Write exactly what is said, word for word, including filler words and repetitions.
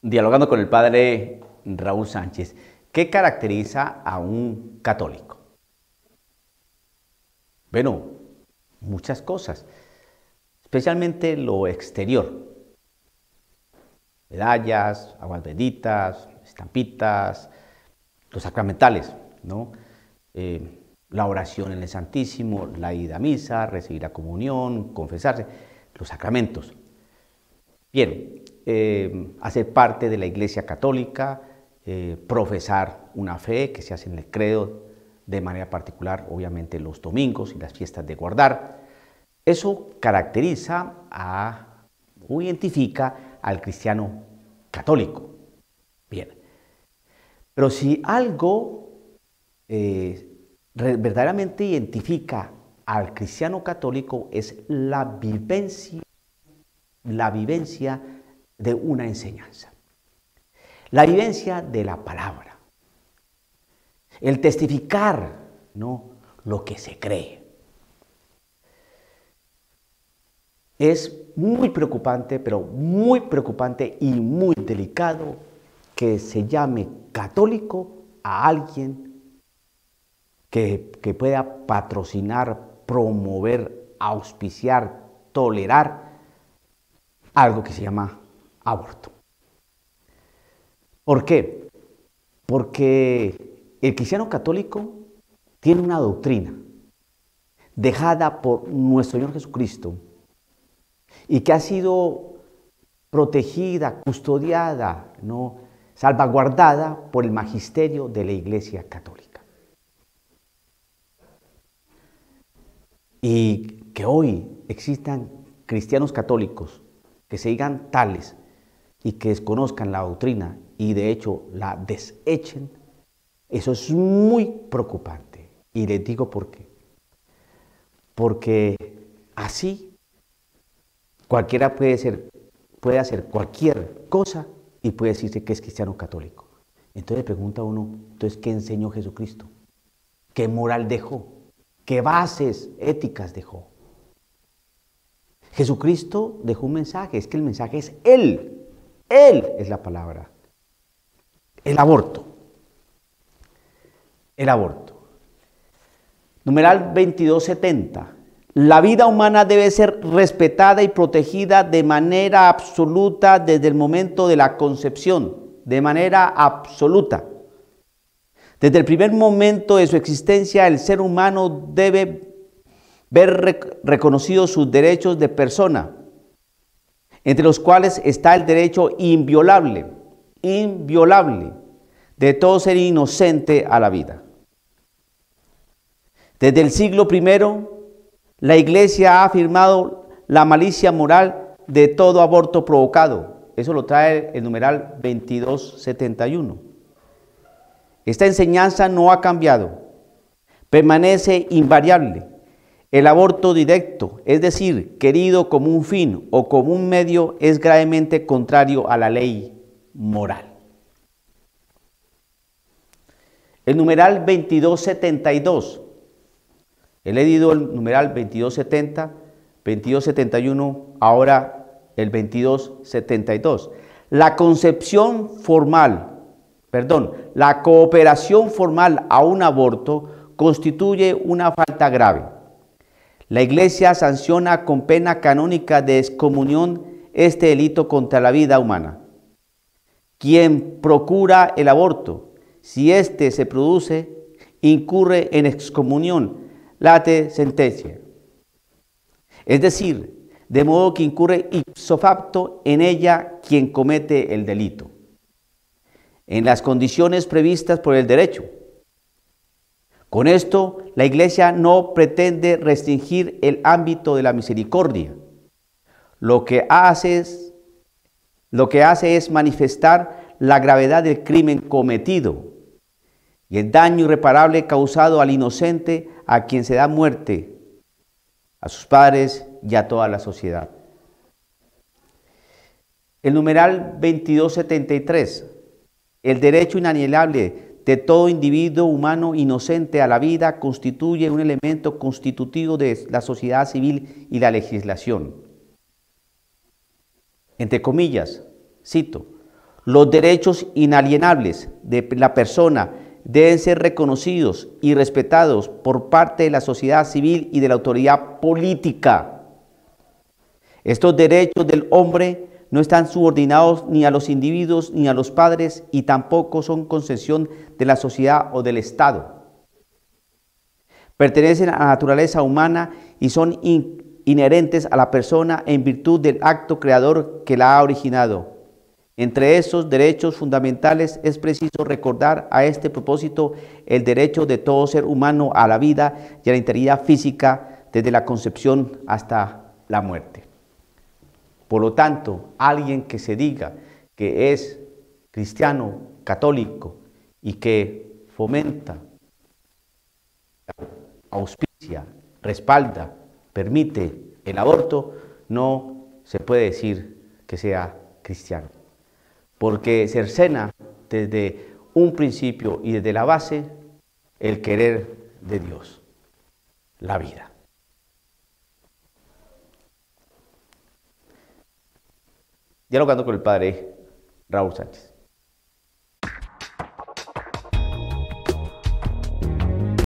Dialogando con el padre Raúl Sánchez, ¿qué caracteriza a un católico? Bueno, muchas cosas, especialmente lo exterior. Medallas, aguas benditas, estampitas, los sacramentales, ¿no? Eh, la oración en el Santísimo, la ida a misa, recibir la comunión, confesarse, los sacramentos. Bien, eh, hacer parte de la Iglesia Católica, eh, profesar una fe que se hace en el credo de manera particular, obviamente los domingos y las fiestas de guardar. Eso caracteriza a, o identifica al cristiano católico. Bien, pero si algo eh, verdaderamente identifica al cristiano católico es la vivencia, la vivencia de una enseñanza, la vivencia de la palabra, el testificar, ¿no?, lo que se cree. Es muy preocupante, pero muy preocupante y muy delicado que se llame católico a alguien que, que pueda patrocinar, promover, auspiciar, tolerar algo que se llama aborto. ¿Por qué? Porque el cristiano católico tiene una doctrina dejada por nuestro Señor Jesucristo y que ha sido protegida, custodiada, ¿no?, salvaguardada por el magisterio de la Iglesia Católica. Y que hoy existan cristianos católicos que se digan tales y que desconozcan la doctrina y de hecho la desechen, eso es muy preocupante. Y les digo por qué. Porque así cualquiera puede ser, puede hacer cualquier cosa y puede decirse que es cristiano católico. Entonces pregunta uno, entonces, ¿qué enseñó Jesucristo? ¿Qué moral dejó? ¿Qué bases éticas dejó? Jesucristo dejó un mensaje, es que el mensaje es Él. Él es la palabra. El aborto. El aborto. Numeral veintidós setenta. La vida humana debe ser respetada y protegida de manera absoluta desde el momento de la concepción, de manera absoluta. Desde el primer momento de su existencia, el ser humano debe ver reconocidos sus derechos de persona, entre los cuales está el derecho inviolable, inviolable, de todo ser inocente a la vida. Desde el siglo primero, la Iglesia ha afirmado la malicia moral de todo aborto provocado. Eso lo trae el numeral veintidós setenta y uno. Esta enseñanza no ha cambiado, permanece invariable. El aborto directo, es decir, querido como un fin o como un medio, es gravemente contrario a la ley moral. El numeral veintidós setenta y dos. He leído el numeral veintidós setenta, veintidós setenta y uno, ahora el veintidós setenta y dos. La concepción formal, perdón, la cooperación formal a un aborto constituye una falta grave. La Iglesia sanciona con pena canónica de excomunión este delito contra la vida humana. Quien procura el aborto, si éste se produce, incurre en excomunión, late sentencia. Es decir, de modo que incurre ipso facto en ella quien comete el delito, en las condiciones previstas por el derecho. Con esto, la Iglesia no pretende restringir el ámbito de la misericordia. Lo que hace es, lo que hace es manifestar la gravedad del crimen cometido y el daño irreparable causado al inocente a quien se da muerte, a sus padres y a toda la sociedad. El numeral veintidós setenta y tres. El derecho inalienable de todo individuo humano inocente a la vida constituye un elemento constitutivo de la sociedad civil y la legislación. Entre comillas, cito, Los derechos inalienables de la persona deben ser reconocidos y respetados por parte de la sociedad civil y de la autoridad política. Estos derechos del hombre no están subordinados ni a los individuos ni a los padres y tampoco son concesión de la sociedad o del Estado. Pertenecen a la naturaleza humana y son in- inherentes a la persona en virtud del acto creador que la ha originado. Entre esos derechos fundamentales es preciso recordar a este propósito el derecho de todo ser humano a la vida y a la integridad física desde la concepción hasta la muerte. Por lo tanto, alguien que se diga que es cristiano, católico y que fomenta, auspicia, respalda, permite el aborto, no se puede decir que sea cristiano. Porque cercena desde un principio y desde la base el querer de Dios, la vida. Dialogando con el padre Raúl Sánchez.